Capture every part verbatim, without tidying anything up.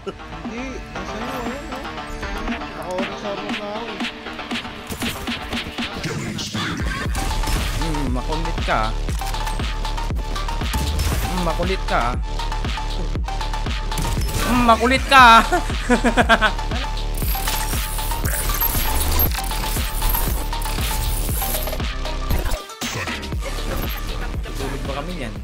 Hindi, nasa iyo, ayun o. Naka-orange armor na ako eh. Hmm, makulit ka. Hmm, makulit ka. Hmm, makulit ka. Tulog ba kami yan?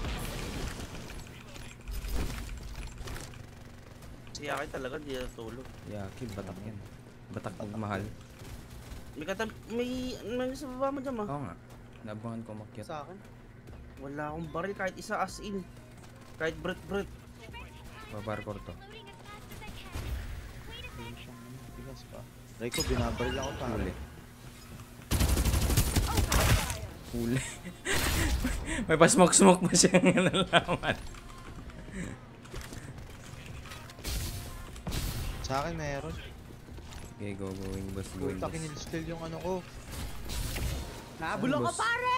Si Yaki talaga di natulog. Yaki, batak yan. Batak magmahal. May katab... May... May sa baba mo dyan, ma. Oo nga. Naabangan ko makyat. Sa akin. Wala akong baril kahit isa as in. Kahit bret-bret. Babarkor to. Ayun siyang bigas pa. Rico, binabaril ako pa. Huli. Huli. May pa-smoke-smoke pa siyang nalaman. Sa akin meron. Okay, go, going, boss, going, Puta, boss. kinil-steal yung ano ko. Nabulong ka, pare!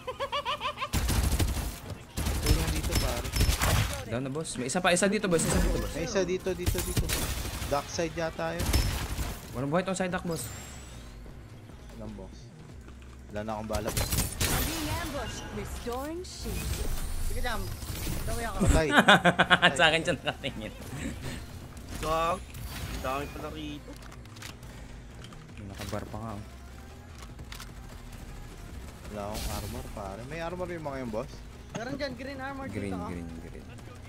Tulong dito pare. Down na, boss. May isa pa, isa dito, boss. Isa dito, boss. May isa dito, dito, dito. Dark side yata yun. Walang buhay tong side duck, boss. Alam boss. Wala na akong bala boss. Being ambushed. Restoring shield. Sige, Jam. Daway ako. Patay. Sa akin siya nakatingin. Gag. Dami pala rito. Nakabar pa nga. oh. Wala akong armor pare. May armor yung mga yung boss. Meron dyan, green armor Green, dito. ah. green, green.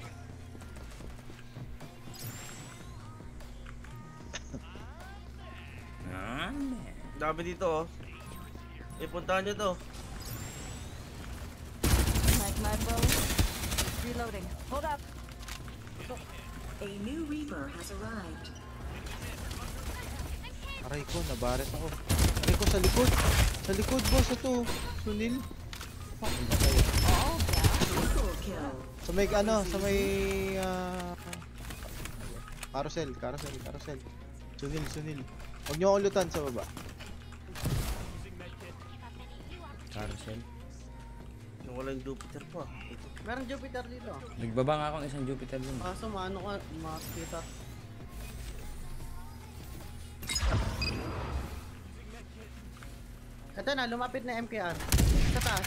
Ah, man. Dami dito, oh. Eh, puntahan nyo to. Like my bow. Reloading. Hold up. A new Reaper has arrived. Aray ko, nabaret ako. Aray ko sa likod. Sa likod boss ito. Sunil. Fuck, patay. All down. Triple kill. Sa may ano, sa may ah, carousel, carousel, carousel. Sunil, sunil. Huwag niyo akong lutan sa baba. Carousel. Yung walang Jupiter pa. Ito. Meron Jupiter dito. Nagbaba nga ako ng isang Jupiter dun. Kaso maano ka, makakita. Ito na, lumapit na M K R. Sa taas.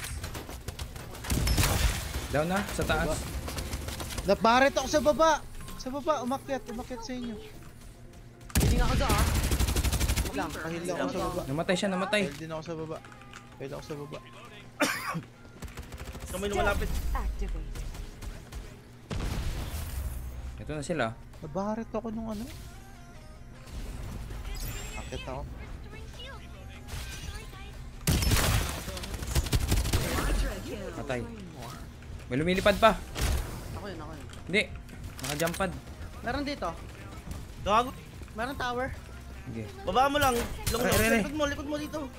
Down na, sa taas. Nabaret ako sa baba. Sa baba, umakyat, umakyat sa inyo. Hiling ako doon, ah. Wait lang, Pahil pahil ako sa baba. Namatay siya, namatay. Pahil din ako sa baba. Pahil ako sa baba. Kamay na malapit. Activate. Ito na sila. Nabaret ako nung ano. Akyat ako. Quadra kill. Patay. May lumilipad pa. Ako yun, ako yun. Hindi. Nakajumpad. Meron dito. Gago. Meron tower. Sige. Baba mo lang. Long Re, long. re, re. Likod mo, likod mo dito.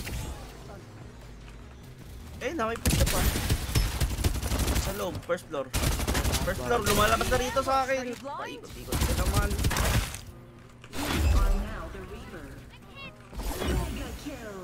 Eh, na may pista pa. Sa loob, first floor. First floor, lumalabas na rito sa akin. Paikot-ikot ka naman. You are now the Reaper. Mega kill.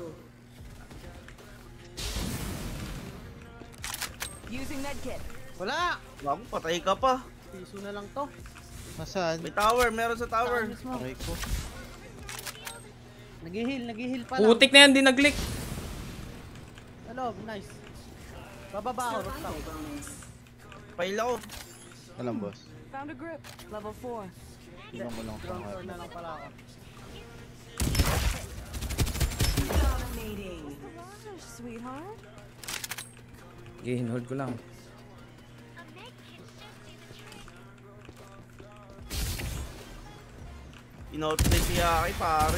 Using medkit. Wala! Gago, patay ka pa. Piso na lang to. Nasaan? May tower, meron sa tower. Aray ko. Nag-heal, nag-heal pa Putik na yan, di nag-click. Hello, nice. Bababa ako, rooftop. Survival bonus. Pail ako. Alam boss. Found a grip. Level four. Ilang ko lang Ground floor pang na lang pala ako. Dominating. Gosh, sweetheart. Okay, hold ko lang. Inoutplay si Yaki, pare.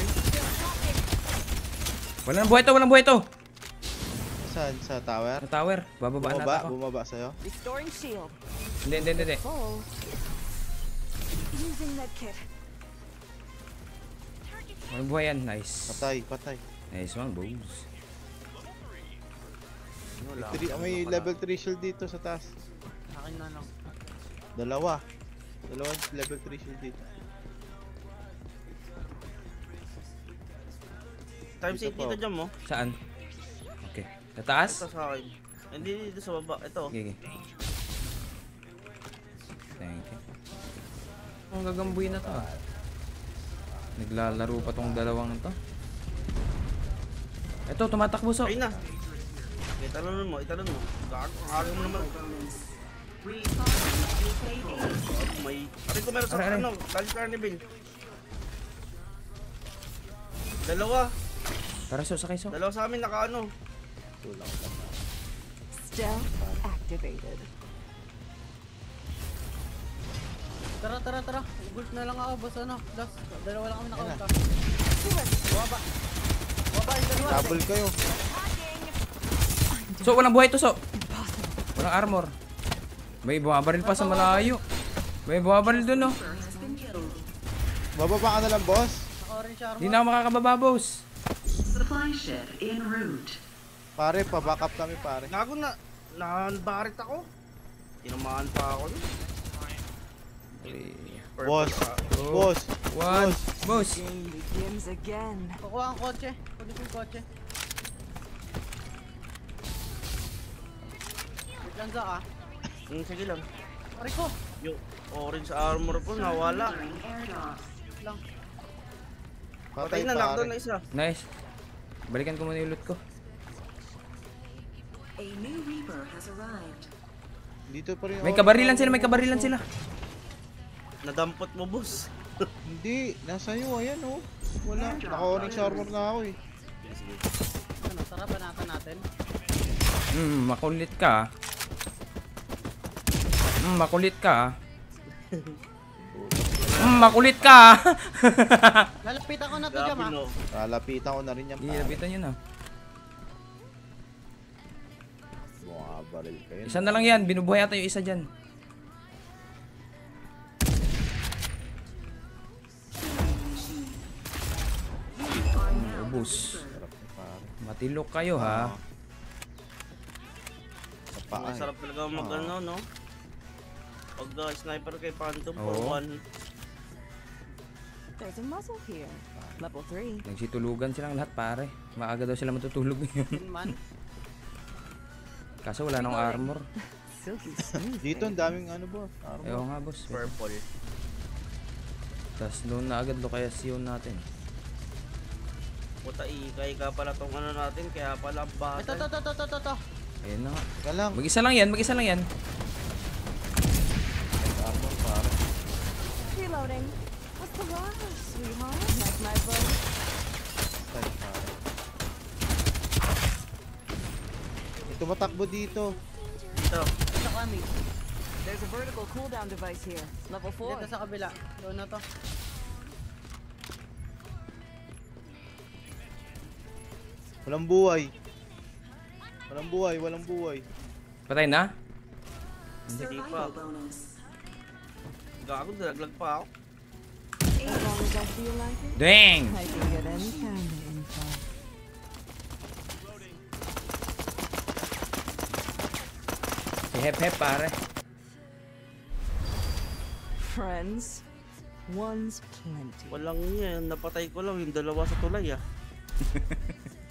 Walang buhay to, walang buhay to. Saan? Sa tower? Sa tower. Bababaan Bumaba, natin ako. bumaba sa'yo. Restoring shield. Hindi, hindi, hindi. Full. Using medkit. Walang buhay yan. Nice. Patay, patay. Nice one, boys. Wala. Three, may level three shield dito sa taas. Akin na lang. Dalawa. Dalawa level three shield dito. Times Dito eight pa, dito oh. dyan mo. Saan? Okay. Sa taas? Ito sa akin. Hindi dito sa baba. Ito. Okay, okay. Thank you. Ang gagambuin na to ah. Naglalaro pa tong dalawang to. Eto, tumatakbo so. Ayun na. Italon mo, italon mo. Gago, ang aga mo naman. Oh, may... Aray ko meron sa Aray, aray. ano, Dali Carnival. Dalawa. Tara so, sakay so. Dalawa sa amin naka ano. Stealth activated. Tara, tara, tara. Ugult na lang ako, boss. Ano? Last, dalawa lang kami Ayun na. nakaunta. Baba. Baba yung dalawa. Double kayo. So, walang buhay to so. Walang armor. May bumabaril pa sa malayo. May bumabaril dun no. Has been killed. Bababa ka na lang, boss. Naka-orange armor. Di na ako makakababa, boss. Supply ship en route. Pare, pa-back up kami, pare. Gago na. Nahanbarit ako. Tinamaan pa ako. Purple Boss. pa. Boss. One. Boss. Game begins again. Kukuha ang kotse. Kunin ko yung kotse. Wait lang, Zaka. Hmm, sige lang. Aray ko. Yung orange armor ko nawala. Entering airdrop. Lang. Patay Patay, na, knockdown na pare. isa. Nice. Balikan ko muna yung loot ko. A new Reaper has arrived. Dito pa rin. May oh, kabarilan sila, oh, may kabarilan sila. Nadampot mo, boss. Hindi, nasa iyo, ayan oh. Wala, naka-orange armor na ako eh. Ano, tara, banatan natin. Hmm, makulit ka. Hmm, makulit ka. Hmm, makulit ka. Lalapitan ko na to, Grabe Jam, ha? no. Lalapitan ko na rin yan, pare. Ilapitan yun ah. Mga baril kayo. Isa na lang yan, binubuhay ata yung isa dyan. Ubus. Sarap ni pare. Matilok kayo ha. Sa paa eh. Masarap talaga mag Ah. ano, no? Pag uh, sniper kay Phantom for Oo. one. There's a muzzle here. Level three. Nagsitulugan silang lahat pare. Maaga daw sila matutulog ngayon. Yun man. Kaso wala nang armor. Silky smooth. Dito, ang daming ano boss. Armor. Ewan nga boss. Purple. Tapos doon na agad location natin. Puta, ikay ka pala tong ano natin, kaya pala Ito, bata. ito, ito, ito, ito, ito. Ayun na nga. Ka lang. Mag-isa lang yan, mag-isa lang yan. Armor, pare. Reloading. What's the rush, sweetheart? Like my boat. Patay, pare. May tumatakbo dito. Ito. Ito kami. There's a vertical cooldown device here. Level four. Dito sa kabila. Doon na to. Walang buhay. Walang buhay, walang buhay. Patay na? Hindi pa. Survival bonus. Gago, dalaglag pa ako. As long as I feel like it, Dang! I can get any kind of info. Hep hep pare. Friends, one's plenty. Walang yan, napatay ko lang yung dalawa sa tulay ah.